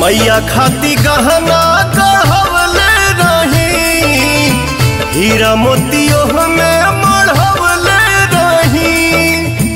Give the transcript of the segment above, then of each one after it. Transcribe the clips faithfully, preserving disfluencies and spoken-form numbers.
मैया खाती गहना गढ़वले रही, हीरा मोतियों में मढ़वले रही।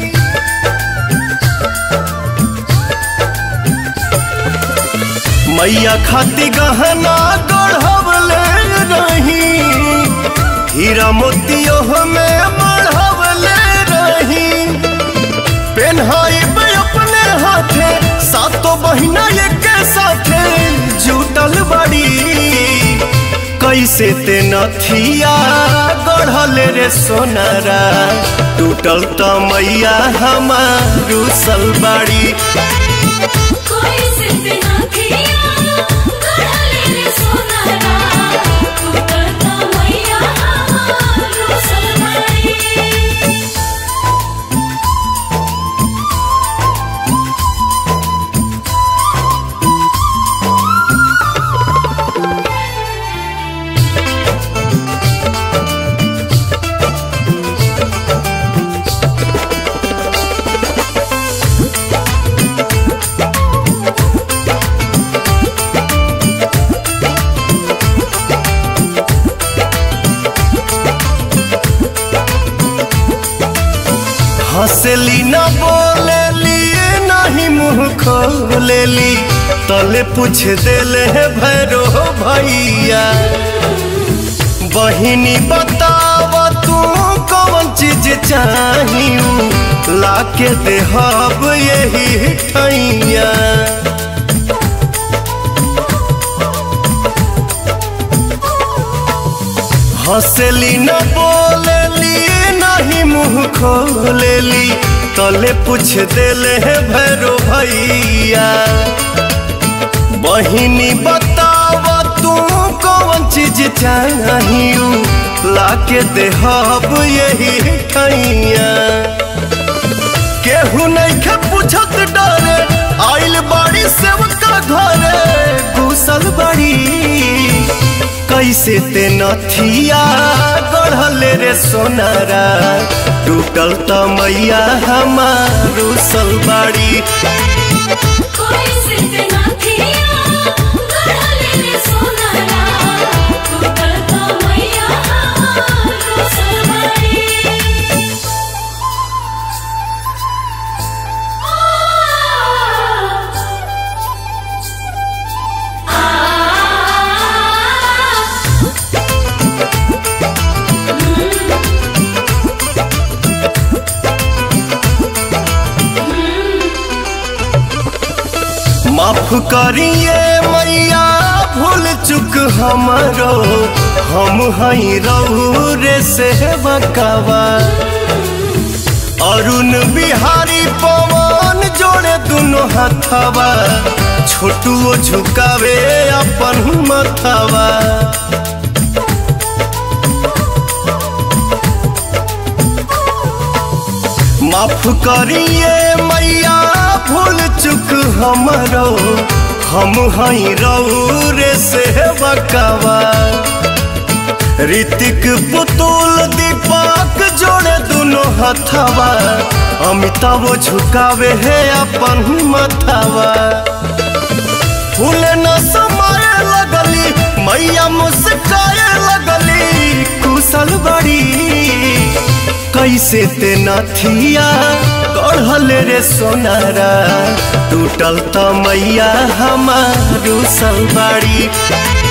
मैया खाती गहना गढ़वले रही, हीरा मोतियों में मढ़वले रही। पेन्हाई अपने हाथे सातों बहिना एक साथे जुटल बड़ी, कैसे ते नथिया गढ़ल रे सोनारा, टूटल त मैया हमार रुसल बाड़ी। हंसली न बोलेली नहीं मुँह खोलेली, तले पूछ देले है भैरो भैया। बहिनी बताव तू कौन चीज चाहिए, लाके देहब यही ठैया। हंसली न बोलेली नहीं मुँह खोलेली, तले पूछ देले है भैरो भैया। बहिनी बताव तू कौन चीज चाहिए, लाके देहब यही ठैया। केहू नहीं के पूछत डरे, आइल बाड़ी सेवका घरे घुसल बड़ी, कैसे ते नथिया गढ़ल रे सोनारा, टूटल त मैया हमार रुसल बाड़ी। माफ करिए मैया भूल चुक हमरो, हम हई रउरे से बकावा। अरुण बिहारी पवन जोड़े दोनों हथवा, छोटुओ झुकावे अपन मथवा। माफ करिए मैया भूल चुक हमरो, हम हई रउरे से बकावा। ऋतिक पुतुल दीपक जोड़े दोनों हथवा, अमिताभ झुकावे है अपन मथवा। फूल न समाए लगली मैया मुस्काए लगली, कुशल बड़ी कैसे ते नथिया गढ़ल रे सोनारा, टूटल त मैया हमार रुसल बाड़ी।